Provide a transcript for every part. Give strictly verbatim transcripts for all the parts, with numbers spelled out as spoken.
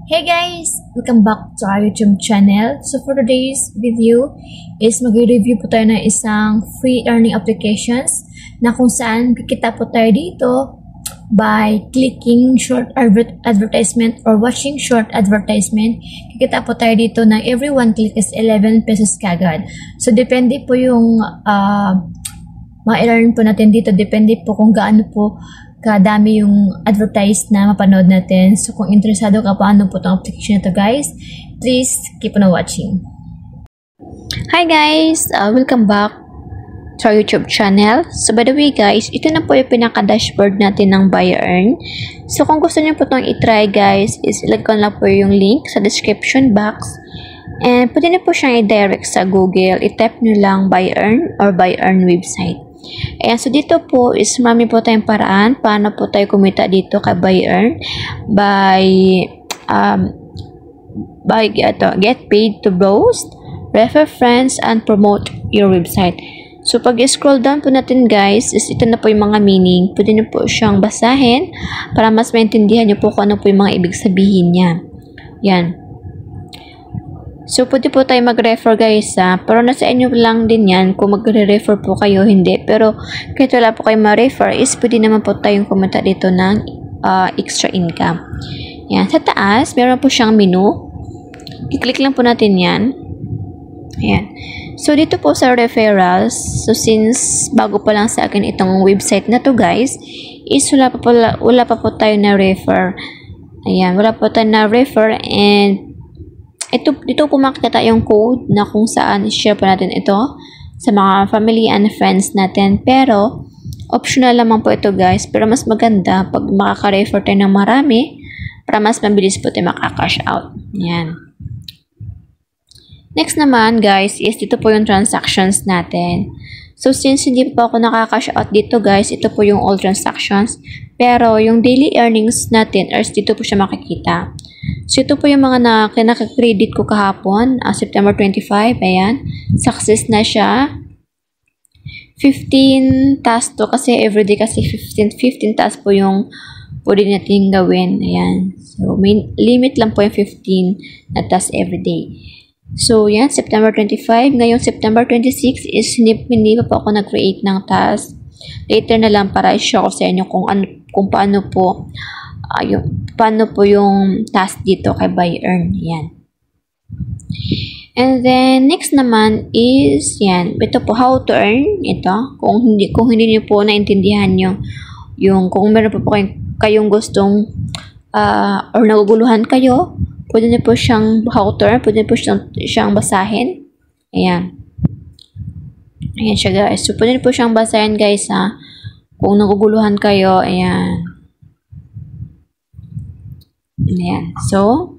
Hey guys! Welcome back to our YouTube channel. So for today's video is mag-review po tayo ng isang free earning applications na kung saan kikita po tayo dito by clicking short adver advertisement or watching short advertisement. Kikita po tayo dito ng every one click is eleven pesos kagad. So depende po yung uh, ma-earn po natin dito. Depende po kung gaano po kadami yung advertise na mapanood natin. So, kung interesado ka paano po itong application na to guys, please keep on watching. Hi guys! Uh, welcome back to our YouTube channel. So, by the way guys, ito na po yung pinaka-dashboard natin ng Buy Earn. So, kung gusto niyo po itong itry guys, is ilagay lang po yung link sa description box. And pwede na po siyang i-direct sa Google. I-type nyo lang Buy Earn or Buy Earn website. Ayan, so dito po is marami po tayong paraan paano po tayo kumita dito kay Buy Earn by um, by ito, get paid to boast, refer friends, and promote your website. So pag scroll down po natin guys, is ito na po yung mga meaning. Pwede na po siyang basahin para mas maintindihan nyo po kung ano po yung mga ibig sabihin niya. Yan. So, pwede po tayo mag-refer guys ha. Pero nasa inyo lang din yan kung mag-refer po kayo, hindi. Pero kahit wala po kayo ma-refer is pwede naman po tayong kumita dito ng uh, extra income. Yan. Sa taas, meron po siyang menu. I-click lang po natin yan. Ayan. So, dito po sa referrals, so since bago pa lang sa akin itong website na to guys, is wala pa po, wala pa po tayo na-refer. Ayan. Wala po tayo na-refer and Ito, dito po makikita yung code na kung saan i-share po natin ito sa mga family and friends natin. Pero, optional lamang po ito guys. Pero mas maganda pag makaka-refer tayo ng marami para mas mabilis po tayo makaka-cash out. Yan. Next naman guys is dito po yung transactions natin. So, since hindi pa ako nakaka-cash out dito guys, ito po yung all transactions. Pero, yung daily earnings natin is dito po siya makikita. So, ito po yung mga na kinaka-credit ko kahapon, uh, September twenty-five, ayan. Success na siya. fifteen tasks to kasi everyday kasi fifteen, fifteen tasks po yung pwede natin gawin, ayan. So, may limit lang po yung fifteen na tasks everyday. So, yan, September twenty-five. Ngayong September twenty-six is hindi, hindi pa po ako nag-create ng task. Later na lang para i-show ko sa inyo kung, ano, kung paano po Uh, yung, paano po yung task dito kay Buy Earn. Yan. And then, next naman is, yan, ito po, how to earn. Ito, kung hindi, kung hindi niyo po naintindihan nyo, yung, kung meron po po kayong, kayong gustong, uh, or naguguluhan kayo, pwede niyo po siyang, how to earn, pwede niyo po siyang, siyang basahin. Ayan. Ayan siya guys. So, pwede niyo po siyang basahin guys ha. Kung naguguluhan kayo, ayan. Ayan. So,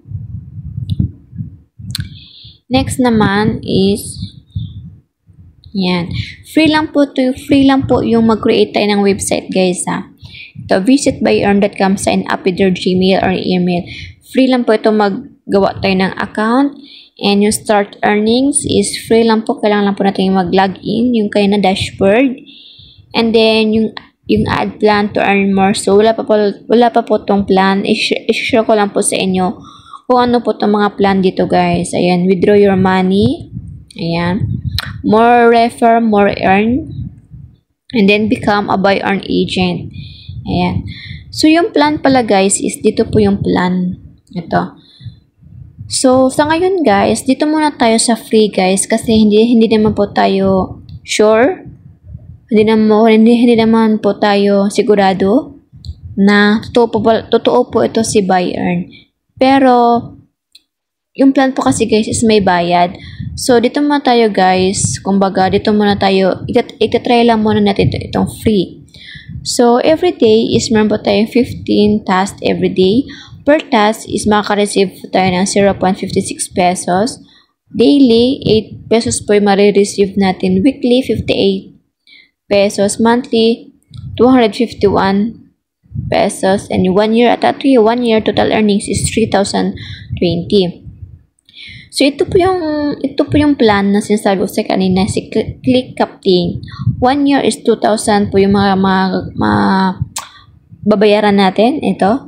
next naman is, ayan. Free lang po to, free lang po yung mag-create tayo ng website, guys, ha. Ito, visit buy earn dot com, sign up with your Gmail or email. Free lang po ito maggawa tayo ng account. And yung start earnings is free lang po. Kailangan lang po natin mag-login, yung kayo na dashboard. And then, yung yung add plan to earn more. So, wala pa po, wala pa po tong plan. I-share ko lang po sa inyo kung ano po tong mga plan dito, guys. Ayan, withdraw your money. Ayan. More refer, more earn. And then, become a buy earn agent. Ayan. So, yung plan pala, guys, is dito po yung plan. Ito. So, sa ngayon, guys, dito muna tayo sa free, guys. Kasi hindi, hindi naman po tayo sure. Hindi naman, hindi, hindi naman po tayo sigurado na totoo po, totoo po ito si Buy Earn. Pero, yung plan po kasi guys is may bayad. So, dito muna tayo guys. Kumbaga, dito muna tayo. Itat itatry lang muna natin ito, itong free. So, every day is meron po tayong fifteen tasks every day. Per task is makaka-receive tayo ng zero point five six pesos. Daily, eight pesos po yung marireceive natin. Weekly, fifty-eight pesos, monthly two hundred fifty-one pesos, and one year at three one year total earnings is three thousand twenty. So ito po yung ito po yung plan na sinasabi ko sa kanina, si Click Captain. One year is two thousand po yung mga, mga, mga babayaran natin ito.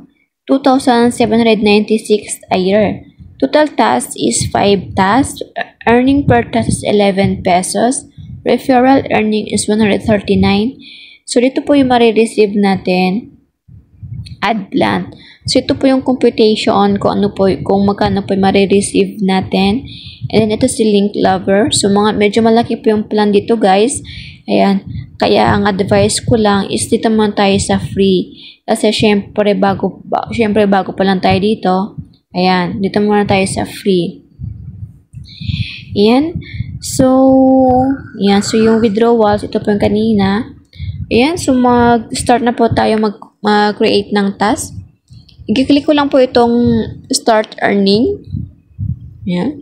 two thousand seven hundred ninety-six a year. Total tasks is five tasks. Earning per task is eleven pesos. Referral earning is one hundred thirty-nine. So, dito po yung marireceive natin. Ad plan. So, ito po yung computation kung ano po, kung magkano po yung marireceive natin. And then, ito si link lover. So, mga, medyo malaki po yung plan dito, guys. Ayan. Kaya, ang advice ko lang is dito muna tayo sa free. Kasi, syempre, bago, ba, syempre, bago pa lang tayo dito. Ayan. Dito muna tayo sa free. Ayan. So, ayan. So, yung withdrawals, ito po yung kanina. Ayan. So, mag-start na po tayo mag mag-create ng task. I-click ko lang po itong start earning. Ayan.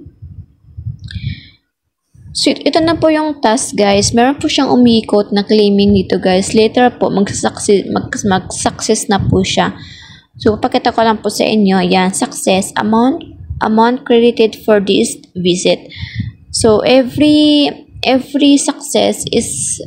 So, ito na po yung task, guys. Meron po siyang umikot na claiming dito, guys. Later po, mag-success mag, mag-success na po siya. So, pakita ko lang po sa inyo. Ayan, success. Amount, amount credited for this visit. So, every, every success is,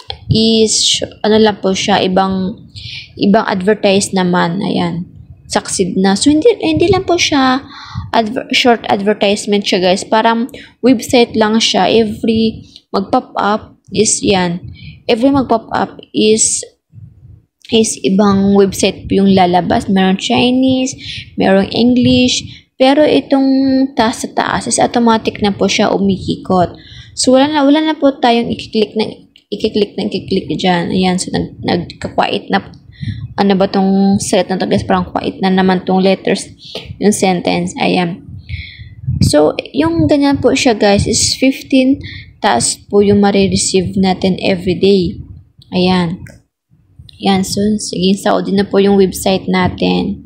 is, ano lang po siya, ibang, ibang advertise naman. Ayan. Succeed na. So, hindi, hindi lang po siya adver short advertisement siya, guys. Parang website lang siya. Every mag-pop up is yan. Every mag-pop up is is ibang website po yung lalabas. Meron Chinese, merong English. Pero itong taas sa taas is automatic na po siya umikikot. So, wala na, wala na po tayong i-click na i-click na i-click dyan. Ayan. So, nag, nagka-quiet na ano ba tong set na to, guys? Parang quiet na naman tong letters, yung sentence. Ayan. So, yung ganyan po siya, guys, is fifteen tasks po yung marireceive natin everyday. Ayan. Ayan. So, sige, Saudi na po yung website natin.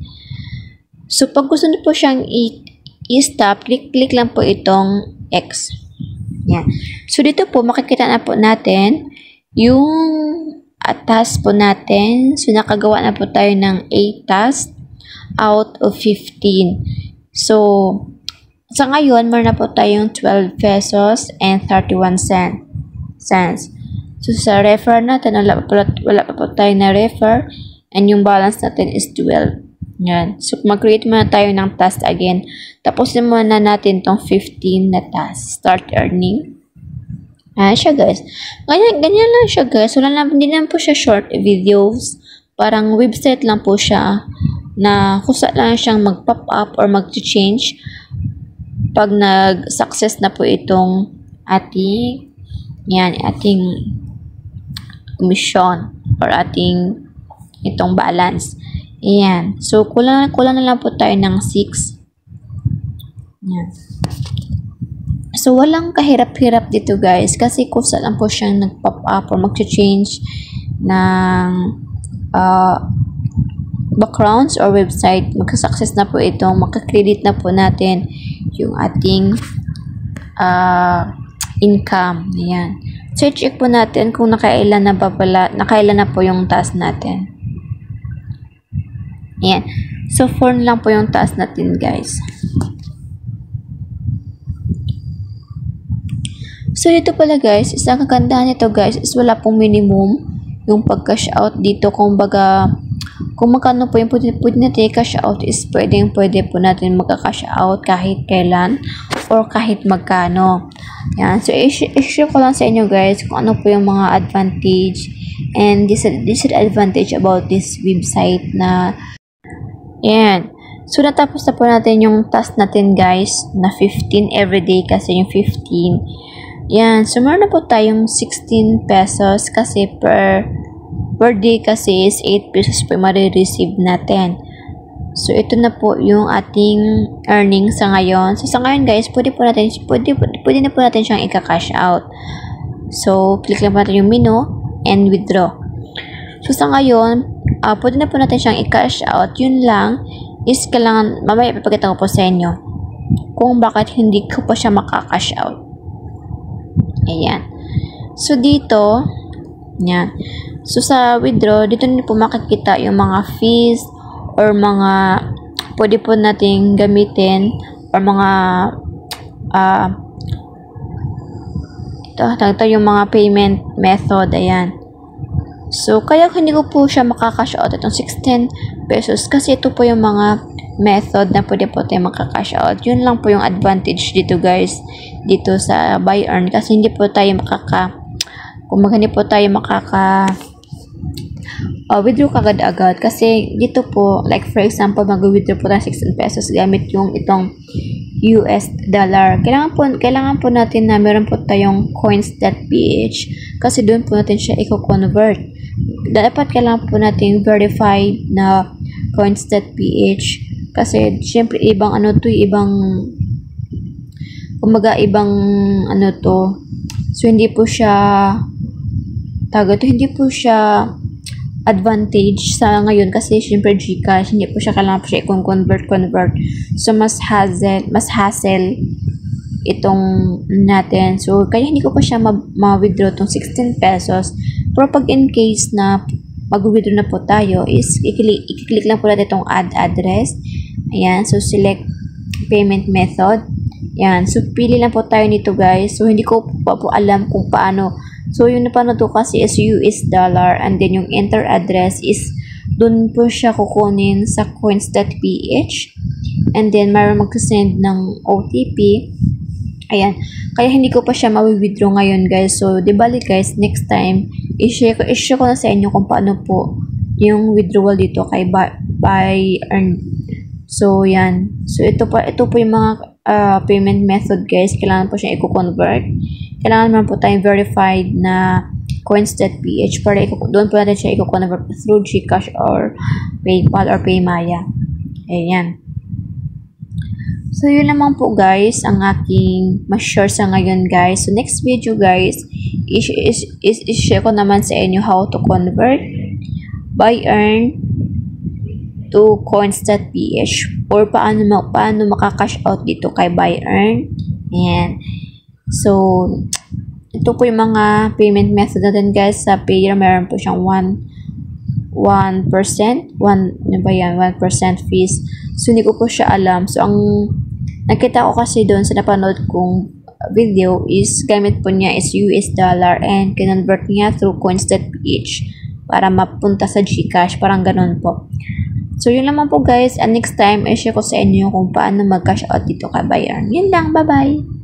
So, pag gusto niyo po siyang i-stop, click-click lang po itong X. Ayan. So, dito po, makikita na po natin yung at task po natin. So, nakagawa na po tayo ng eight tasks out of fifteen. So, sa ngayon, meron na po tayong twelve pesos and thirty-one cents. So, sa refer natin, wala pa po, wala pa po tayo na refer. And yung balance natin is twelve. Yan. So, mag-create muna tayo ng task again. Tapos, muna natin tong fifteen na task. Start earning. Ayan siya, guys. Ganyan, ganyan lang siya, guys. Wala lang, hindi lang po siya short videos. Parang website lang po siya na kusa lang siyang mag-pop up or mag-change pag nag-success na po itong ating yan, ating commission or ating itong balance. Ayan. So, kulang, kulang na lang po tayo ng six. Ayan. So, walang kahirap-hirap dito, guys. Kasi kusa lang po siyang nag-pop up or mag-change ng uh, backgrounds or website. Magka-success na po ito. Magka-credit na po natin yung ating uh, income. Ayan. So, check po natin kung nakailan na, babala, nakailan na po yung task natin. Ayan. So, four lang po yung task natin, guys. So, dito pala, guys, isang kagandahan nito, guys, is wala pong minimum yung pag-cash out dito. Kung baga, kung magkano po yung pwede, pwede natin cash out is pwede, pwede po natin magka-cash out kahit kailan or kahit magkano. Yan. So, i-share ko lang sa inyo, guys, kung ano po yung mga advantage and disadvantage about this website na yan. So, natapos na po natin yung task natin, guys, na fifteen everyday kasi yung fifteen. Yan. So, meron na po tayong sixteen pesos kasi per, per day kasi is eight pesos po marireceive natin. So, ito na po yung ating earnings sa ngayon. So, sa ngayon, guys, pwede po natin, pwede, pwede na po natin siyang ika-cash out. So, click lang po natin yung menu and withdraw. So, sa ngayon, uh, pwede na po natin siyang i-cash out. Yun lang is kailangan, mamaya ipapakita ko po sa inyo kung bakit hindi ko pa siya maka-cash out. Ayan. So, dito, yan. So, sa withdraw, dito nyo po makikita yung mga fees or mga pwede po nating gamitin or mga uh, ito, ito yung mga payment method. Ayan. So, kaya hindi ko po siya makakash out itong sixteen pesos kasi ito po yung mga method na pwede po tayo makakash out. Yun lang po yung advantage dito guys, dito sa buy earn kasi hindi po tayo makaka kung hindi po tayo makaka uh, withdraw kagad-agad kasi dito po, like for example, mag-withdraw po tayo sixteen pesos gamit yung itong U S dollar. Kailangan po, kailangan po natin na meron po tayong coins.ph kasi doon po natin siya i-convert. Dapat kailangan po natin verified na coins.ph kasi syempre ibang ano to, ibang kumaga ibang ano to. So hindi po siya tago to, hindi po siya advantage sa ngayon kasi syempre GCash, hindi po siya kailangan po siya i-convert convert. So mas hassle, mas hassle itong natin. So kaya hindi ko pa siya ma-withdraw tong sixteen pesos. Pero pag in case na mag-withdraw na po tayo is i-click, i-click lang po natin itong add address. Ayan, so select payment method. Ayan, so pili lang po tayo nito guys. So hindi ko pa po alam kung paano. So, yung napanood ko kasi is U S dollar and then yung enter address is dun po siya kukunin sa coins.ph and then mayroon mag-send ng O T P. Ayan. Kaya hindi ko pa siya ma-withdraw ngayon guys. So, di bali guys, next time, i-share ko, i-share ko na sa inyo kung paano po yung withdrawal dito kay buy, buy earn. So, yan. So, ito pa, ito po yung mga uh, payment method guys. Kailangan po siya i-convert. Kailangan naman po tayong verified na coins.ph para doon po natin siya i-convert through GCash or PayPal or PayMaya. Ayan. So, yun naman po guys ang aking ma-share sa ngayon guys. So, next video guys, is-share ko naman sa inyo how to convert buy earn to coins.ph or paano, paano makakash out dito kay buy earn. Ayan. So, ito po yung mga payment method natin guys. Sa Payer, meron po siyang one percent. one, ano ba yan? one percent fees. So, hindi ko po siya alam. So, ang nakita ko kasi doon sa napanood kong video is gamit po niya is U S dollar and kinonvert niya through coins.ph para mapunta sa GCash. Parang ganun po. So, yun naman po guys. And next time, i-share ko sa inyo kung paano mag-cash out dito kay buy earn. Yun lang. Bye-bye!